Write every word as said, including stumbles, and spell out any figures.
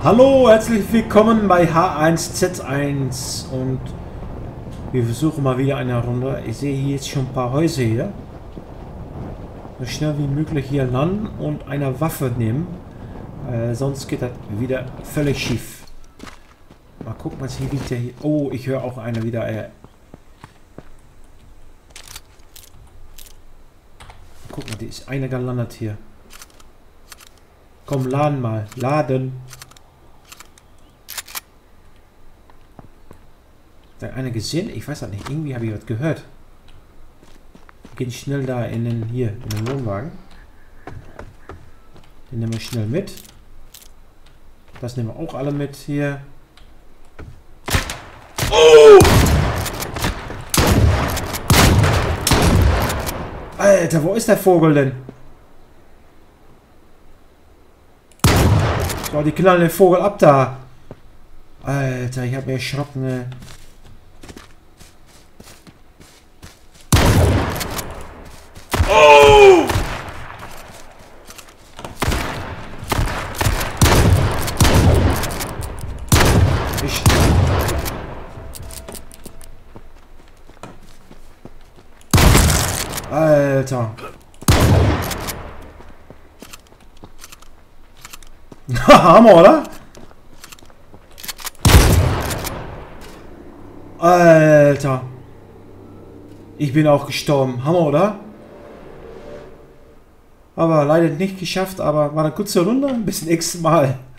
Hallo, herzlich willkommen bei H eins Z eins und wir versuchen mal wieder eine Runde. Ich sehe hier jetzt schon ein paar Häuser hier. So schnell wie möglich hier landen und eine Waffe nehmen. Äh, sonst geht das wieder völlig schief. Mal gucken, was hier liegt. Ja hier. Oh, ich höre auch eine wieder. Äh. Guck mal, die ist eine gelandet hier. Komm, laden mal. Laden. Hat einer gesehen? Ich weiß das nicht. Irgendwie habe ich was gehört. Wir gehen schnell da in den, hier, in den Wohnwagen. Den nehmen wir schnell mit. Das nehmen wir auch alle mit hier. Oh! Alter, wo ist der Vogel denn? So, die knallen den Vogel ab da. Alter, ich habe mir erschrocken, ne? Oh! Ich Alter. Hammer, oder? Alter. Ich bin auch gestorben. Hammer, oder? Aber leider nicht geschafft, aber war eine kurze Runde. Bis zum nächsten Mal.